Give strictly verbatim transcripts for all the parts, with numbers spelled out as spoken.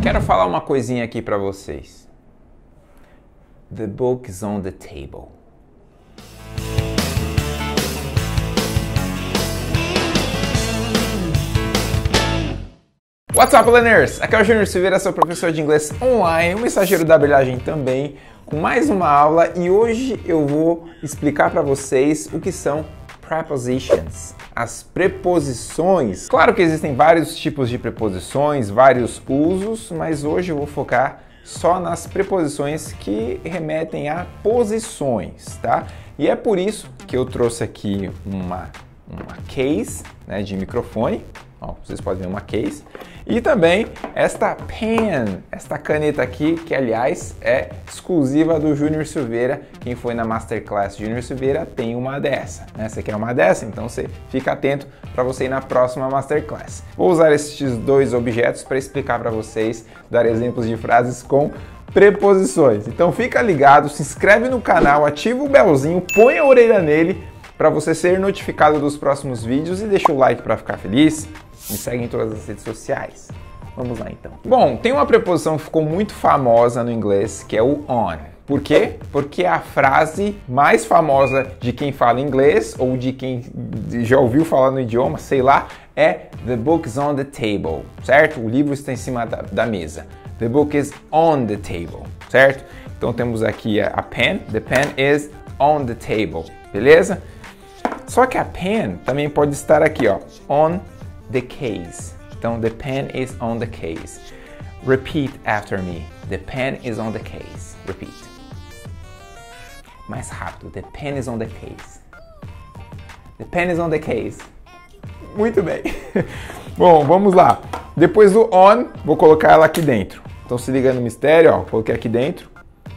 Quero falar uma coisinha aqui para vocês. The book is on the table. What's up, learners? Aqui é o Júnior Silveira, seu professor de inglês online, o mensageiro da brilhagem também, com mais uma aula, e hoje eu vou explicar para vocês o que são prepositions, as preposições. Claro que existem vários tipos de preposições, vários usos, mas hoje eu vou focar só nas preposições que remetem a posições, tá? E é por isso que eu trouxe aqui uma, uma case, né, de microfone. Ó, vocês podem ver uma case. E também esta pen, esta caneta aqui, que aliás é exclusiva do Júnior Silveira. Quem foi na Masterclass Júnior Silveira tem uma dessa, né? Você quer uma dessa? Então você fica atento para você ir na próxima Masterclass. Vou usar estes dois objetos para explicar para vocês, dar exemplos de frases com preposições. Então fica ligado, se inscreve no canal, ativa o belzinho, põe a orelha nele para você ser notificado dos próximos vídeos e deixa o like para ficar feliz. Me segue em todas as redes sociais. Vamos lá então. Bom, tem uma preposição que ficou muito famosa no inglês, que é o on. Por quê? Porque é a frase mais famosa de quem fala inglês ou de quem já ouviu falar no idioma, sei lá, é The book is on the table, certo? O livro está em cima da, da mesa. The book is on the table, certo? Então temos aqui a, a pen. The pen is on the table, beleza? Só que a pen também pode estar aqui, ó, on the case. Então, the pen is on the case. Repeat after me. The pen is on the case. Repeat. Mais rápido. The pen is on the case. The pen is on the case. Muito bem. Bom, vamos lá. Depois do on, vou colocar ela aqui dentro. Então, se liga no mistério, ó. Coloquei aqui dentro.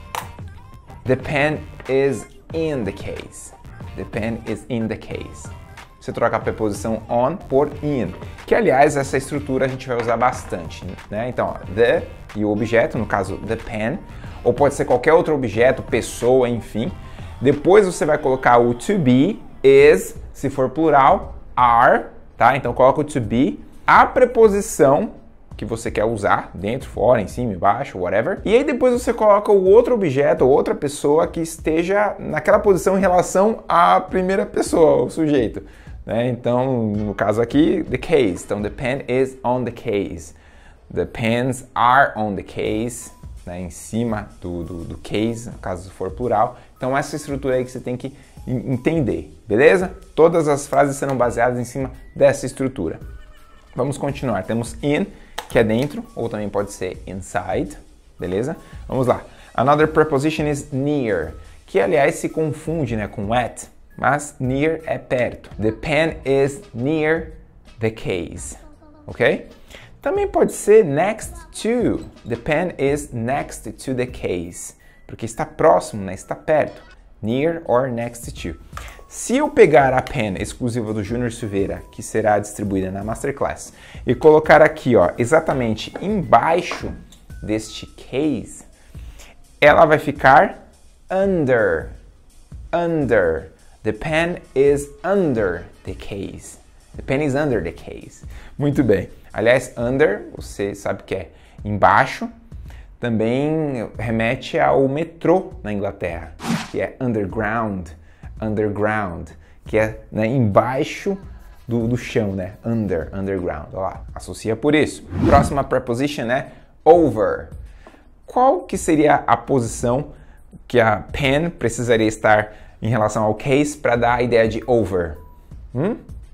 The pen is in the case. The pen is in the case. Você troca a preposição on por in, que aliás essa estrutura a gente vai usar bastante, né? Então, ó, the e o objeto, no caso the pen, ou pode ser qualquer outro objeto, pessoa, enfim. Depois você vai colocar o to be, is, se for plural, are, tá? Então coloca o to be, a preposição que você quer usar, dentro, fora, em cima, embaixo, whatever. E aí depois você coloca o outro objeto ou outra pessoa que esteja naquela posição em relação à primeira pessoa, o sujeito. Né? Então, no caso aqui, the case. Então, the pen is on the case. The pens are on the case. Né? Em cima do, do, do case, no caso for plural. Então, essa estrutura aí que você tem que entender, beleza? Todas as frases serão baseadas em cima dessa estrutura. Vamos continuar. Temos in, que é dentro, ou também pode ser inside, beleza? Vamos lá. Another preposition is near, que aliás se confunde, né, com at, mas near é perto. The pen is near the case, ok? Também pode ser next to. The pen is next to the case, porque está próximo, né, está perto. Near or next to. Se eu pegar a pen exclusiva do Júnior Silveira, que será distribuída na Masterclass, e colocar aqui, ó, exatamente embaixo deste case, ela vai ficar under. Under. The pen is under the case. The pen is under the case. Muito bem. Aliás, under, você sabe que é embaixo, também remete ao metrô na Inglaterra, que é underground. Underground, que é, né, embaixo do, do chão, né? Under, underground. Olha lá, associa por isso. Próxima preposition é over. Qual que seria a posição que a pen precisaria estar em relação ao case para dar a ideia de over? Hum?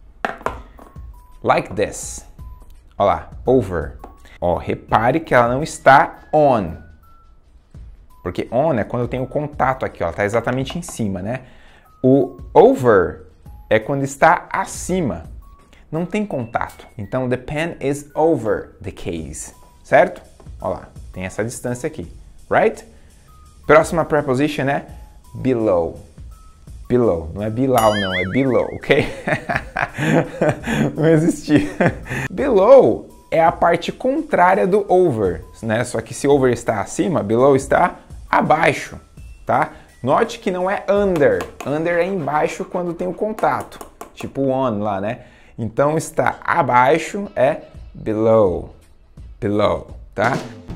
Like this. Olha lá, over. Ó, repare que ela não está on. Porque on é quando eu tenho contato aqui, ó, tá exatamente em cima, né? O over é quando está acima, não tem contato. Então, the pen is over the case, certo? Olha lá, tem essa distância aqui, right? Próxima preposition é below. Below, não é below não, é below, ok? Não existiu. Below é a parte contrária do over, né? Só que se over está acima, below está abaixo, tá? Note que não é under. Under é embaixo quando tem o contato. Tipo on lá, né? Então está abaixo é below. Below, tá?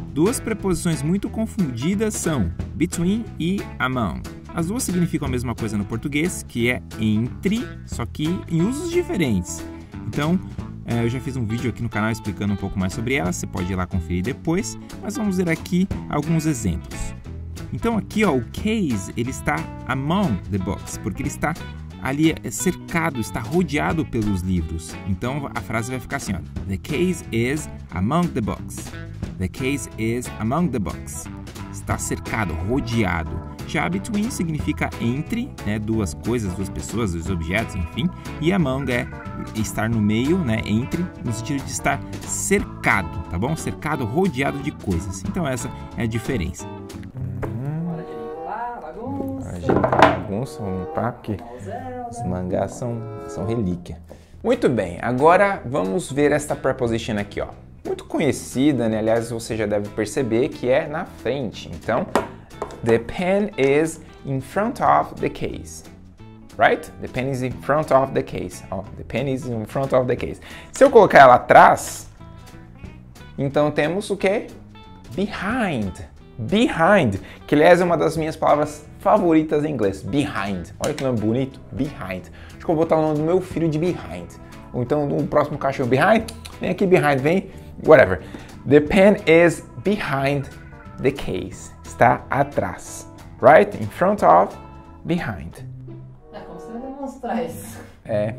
Duas preposições muito confundidas são between e among. As duas significam a mesma coisa no português, que é entre, só que em usos diferentes. Então, é, eu já fiz um vídeo aqui no canal explicando um pouco mais sobre elas, você pode ir lá conferir depois, mas vamos ver aqui alguns exemplos. Então aqui, ó, o case, ele está among the books, porque ele está ali cercado, está rodeado pelos livros. Então a frase vai ficar assim, ó, the case is among the books. The case is among the books. Está cercado, rodeado. Já between significa entre, né, duas coisas, duas pessoas, dois objetos, enfim. E among é estar no meio, né, entre, no sentido de estar cercado, tá bom? Cercado, rodeado de coisas. Então essa é a diferença. Hora de limpar, bagunça. Hora de limpar, bagunça, vamos limpar, porque os mangás são, são relíquia. Muito bem, agora vamos ver esta preposition aqui, ó. Muito conhecida, né? Aliás, você já deve perceber que é na frente. Então, the pen is in front of the case. Right? The pen is in front of the case. Oh, the pen is in front of the case. Se eu colocar ela atrás, então temos o quê? Behind. Behind. Que, aliás, é uma das minhas palavras favoritas em inglês. Behind. Olha que nome bonito. Behind. Acho que eu vou botar o nome do meu filho de Behind. Ou então no próximo cachorro. Behind. Vem aqui, Behind. Vem. Whatever. The pen is behind the case. Está atrás. Right? In front of, behind. É como você vai demonstrar isso. É.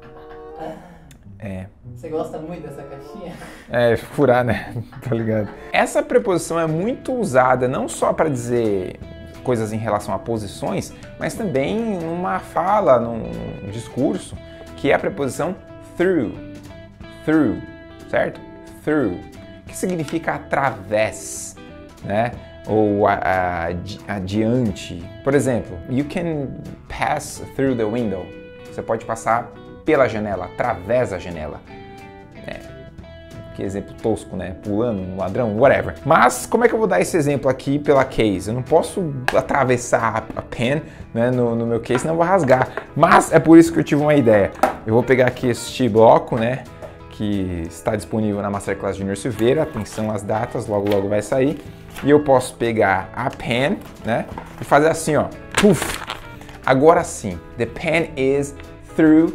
É. Você gosta muito dessa caixinha? É, furar, né? Tá ligado? Essa preposição é muito usada não só para dizer coisas em relação a posições, mas também numa fala, num discurso, que é a preposição through. Through, certo? Through, que significa através, né? Ou a, a, adiante. Por exemplo, you can pass through the window. Você pode passar pela janela, através da janela. É, que exemplo tosco, né? Pulando, um ladrão, whatever. Mas como é que eu vou dar esse exemplo aqui pela case? Eu não posso atravessar a pen, né, no, no meu case, senão eu vou rasgar. Mas é por isso que eu tive uma ideia. Eu vou pegar aqui este bloco, né? Que está disponível na Masterclass Junior Silveira, atenção às datas, logo logo vai sair. E eu posso pegar a pen, né, e fazer assim, ó, puff. Agora sim, the pen is through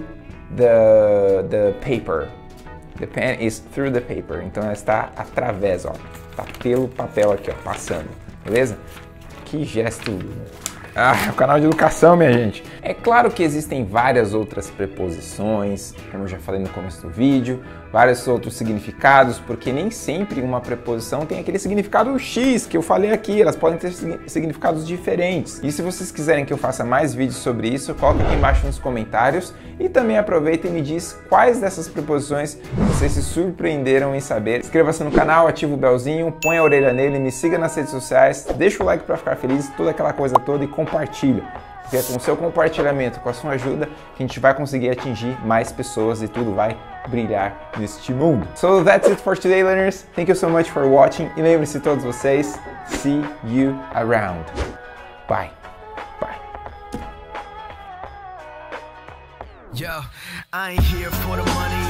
the, the paper. The pen is through the paper. Então ela está através, ó, tá pelo papel aqui, ó, passando, beleza? Que gesto... Ah, é o canal de educação, minha gente. É claro que existem várias outras preposições, como eu já falei no começo do vídeo, vários outros significados, porque nem sempre uma preposição tem aquele significado X que eu falei aqui, elas podem ter significados diferentes. E se vocês quiserem que eu faça mais vídeos sobre isso, coloque aqui embaixo nos comentários e também aproveita e me diz quais dessas preposições vocês se surpreenderam em saber. Inscreva-se no canal, ativa o belzinho, põe a orelha nele, me siga nas redes sociais, deixa o like para ficar feliz, toda aquela coisa toda e compartilha. Porque é com o seu compartilhamento, com a sua ajuda, que a gente vai conseguir atingir mais pessoas e tudo vai brilhar neste mundo. So that's it for today, learners. Thank you so much for watching. E lembre-se todos vocês, see you around. Bye. Bye. Yo, I ain't here for the money.